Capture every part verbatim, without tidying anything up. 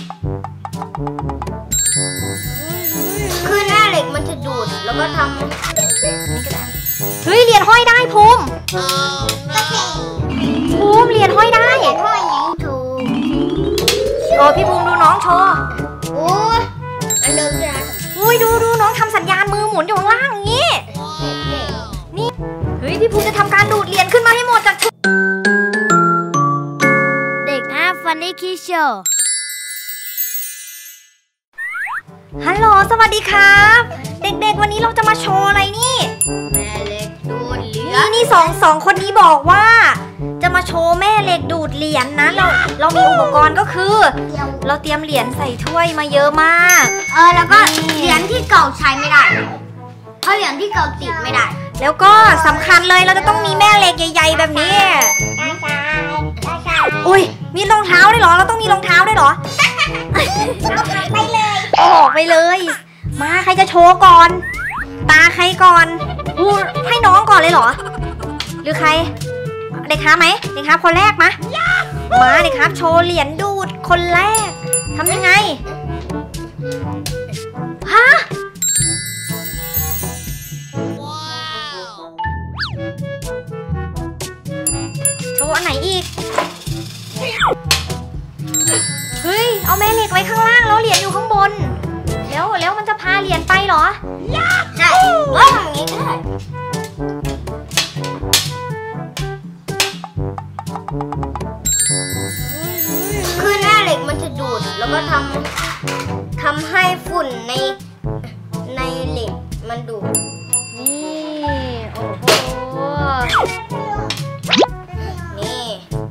คือหน้าเหล็กมันจะดูดแล้วก็ทำเฮ้ยเหรียญห้อยได้ภูมิภูมิเหรียญห้อยได้ห้อยยังถูกโอ้พี่ภูมิดูน้องโชว์โอ้อันเดิมเลยนะอุ้ยดูดูน้องทำสัญญาณมือหมุนอยู่ข้างล่างอย่างนี้นี่เฮ้ยพี่ภูมิจะทำการดูดเหรียญขึ้นมาให้หมดจากเด็กอาฟันนี่คิโชฮัลโหลสวัสดีครับเด็กๆวันนี้เราจะมาโชว์อะไรนี่แม่เหล็กดูดเหรียญนี่นี่สองสองคนนี้บอกว่าจะมาโชว์แม่เหล็กดูดเหรียญนะเราเรามีอุปกรณ์ก็คือเราเตรียมเหรียญใส่ถ้วยมาเยอะมากเออแล้วก็เหรียญที่เก่าใช้ไม่ได้เพราะเหรียญที่เก่าติดไม่ได้แล้วก็สำคัญเลยเราจะต้องมีแม่เหล็กใหญ่ๆแบบนี้อุ้ยมีรองเท้าด้วยเหรอเราต้องมีรองเท้าด้วยเหรอไปเลยออกไปเลยมาใครจะโชว์ก่อนตาใครก่อนอู้ให้น้องก่อนเลยเหรอหรือใครเด็กครับไหมเด็กครับคนแรกมามาเด็กครับโชว์เหรียญดูดคนแรกทำยังไงฮะโชว์อันไหนอีกเฮ้ยเอาแม่เหล็กไว้ข้างล่างแล้วเหรียญอยู่ข้างบนแล้วแล้วมันจะพาเหรียญไปเหรอใช่ว่าอย่างนี้ก็ได้คือหน้าเหล็กมันจะดูดแล้วก็ทำทำให้ฝุ่นในในเหล็กมันดูดนี่โอ้โหนี่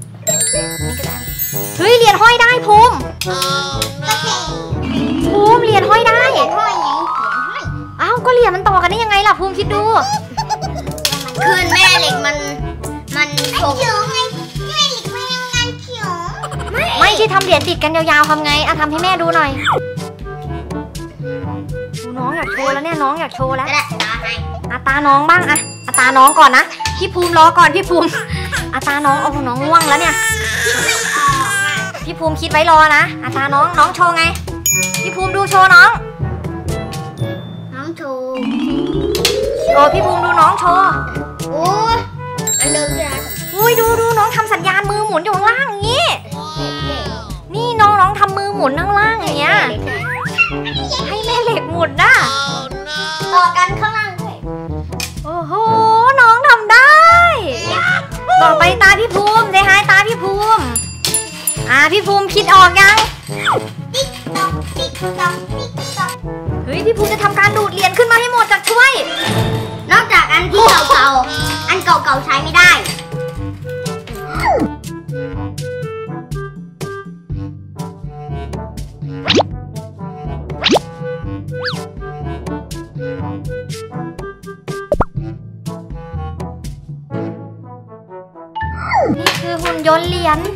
เฮ้ยเหรียญห้อยได้ภูมิภูมิเหรียญห้อยได้ห้อยยังห้อยอ้าวก็เหรียญมันต่อกันได้ยังไงล่ะภูมิคิดดูคือแม่เหล็กมันมันโค้งไงแม่เหล็กมันยังงานเขียวไม่ที่ทำเหรียญติดกันยาวๆทำไงอ่ะทำให้แม่ดูหน่อยดูน้องอยากโชว์แล้วเนี่ยน้องอยากโชว์แล้วตาให้อาตาน้องบ้างอะอาตาน้องก่อนนะพี่ภูมิรอก่อนพี่ภูมิอาตาน้องเอาน้องง่วงแล้วเนี่ยพี่ภูมิคิดไว้รอนะอาตาน้องน้องโชว์ไงพี่ภูมิดูโชว์น้องน้องโชว์โอ้พี่ภูมิดูน้องโชว์โอ้อันเดิมเลยนะอุ้ยดูดูน้องทำสัญญาณมือหมุนอยู่ข้างล่างอย่างนี้นี่น้องน้องทำมือหมุนข้างล่างอย่างเงี้ยให้แม่เหล็กหมุนนะต่อกันข้างล่างด้วยโอ้โหน้องทำได้ต่อไปตาพี่ภูมิได้หายตาพี่ภูมิอ่าพี่ภูมิคิดออกยังติ๊กต๊อกติ๊กต๊อกติ๊กต๊อกเฮ้ยพี่ภูมิจะทำการดูดเหรียญขึ้นมาให้หมดจากถ้วยนอกจากอันที่เก่าๆอันเก่าๆใช้ไม่ได้นี่คือหุ่นยนต์เหรียญ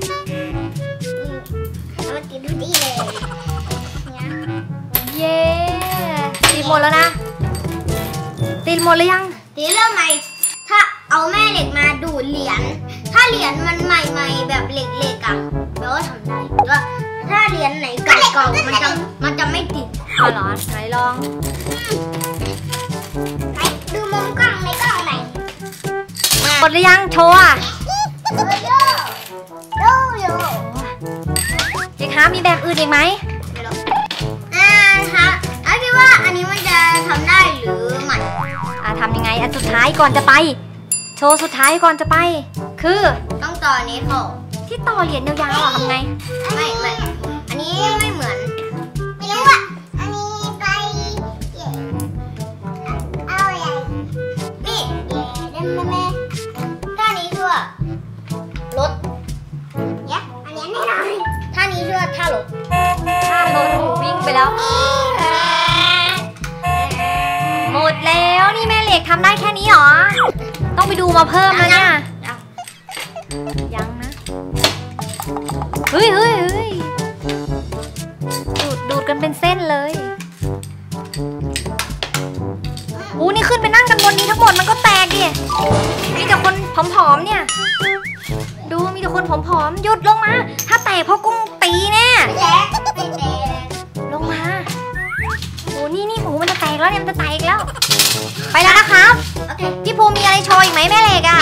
เอามาติดดูดีเลยเย้ติดหมดแล้วนะติดหมดหรือยังติดแล้วไหมถ้าเอาแม่เหล็กมาดูดเหรียญถ้าเหรียญมันใหม่ๆแบบเหล็กๆอ่ะแปลว่าทำได้แต่ถ้าเหรียญไหนเก่าๆมันจะมันจะไม่ติดอ๋อเหรอไหนลองดูมุมกล้องในกล้องไหนหมดหรือยังโชว์อ่ะโย่โย่เจ๊คะมีแบบอื่นอีกไหมอ่าคะอันนี้ว่าอันนี้มันจะทำได้หรือไม่อ่าทำยังไงอันสุดท้ายก่อนจะไปโชว์สุดท้ายก่อนจะไปคือต้องต่อนี้เขาที่ต่อเหรียญยาวๆอ่ะทำไงไม่ไม่อันนี้ไม่เหมือนไม่รู้อ่ะอันนี้ไปเอาอะไรนี่เดี๋ยวได้ไหมแม่ท่านี้ชั่วรถเนี่ยอันนี้แน่นอนท่านี้ชั่วท่ารถท่ารถหูวิ่งไปแล้วหมดแล้วนี่แม่เหล็กทำได้แค่นี้หรอต้องไปดูมาเพิ่มนะเนี่ยยังนะเฮ้ยเฮ้ยเฮ้ยดูดดูดกันเป็นเส้นเลยอู้นี่ขึ้นไปนั่งกันบนนี้ทั้งหมดมันก็แตกดิมีแต่คนผอมๆเนี่ยดูมีแต่คนผอมๆหยุดลงมาถ้าแตกเพราะกุ้งตีแน่ไม่แตกไม่แตกแล้วเนี่ยมันจะแตกอีกแล้วไปแล้วนะครับโอเคพี่ภูมิมีอะไรโชว์อีกไหมแม่เหล็กอ่ะ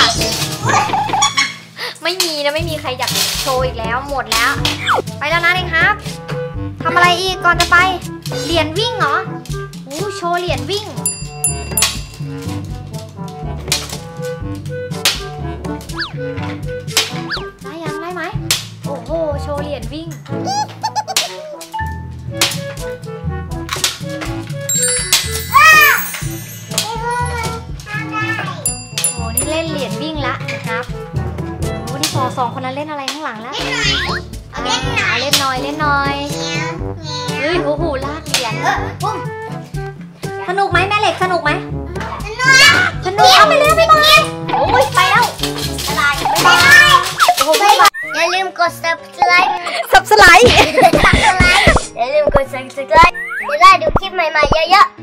ไม่มีนะไม่มีใครอยากโชว์อีกแล้วหมดแล้วไปแล้วนะเด็กครับทำอะไรอีกก่อนจะไปเหรียญวิ่งเหรอโอ้โชว์เหรียญวิ่งได้ยังได้ไหมโอ้โหโชว์เหรียญวิ่งโอ้นี่เล่นเหรียญวิ่งละนะครับโอ้นี่สองสองคนนั้นเล่นอะไรข้างหลังแล้วเล่นหน่อยเล่นหน่อยเล่นหน่อยเฮ้ยโอ้โหลากเหรียญสนุกไหมแม่เหล็กสนุกไหมสนุกเอาไปเลยไปเลยโอ้ยไปแล้วอะไรไปเลยโอ้โหอย่าลืมกด subscribe สับสไลด์อย่าลืมกด subscribe จะได้ดูคลิปใหม่ๆเยอะๆ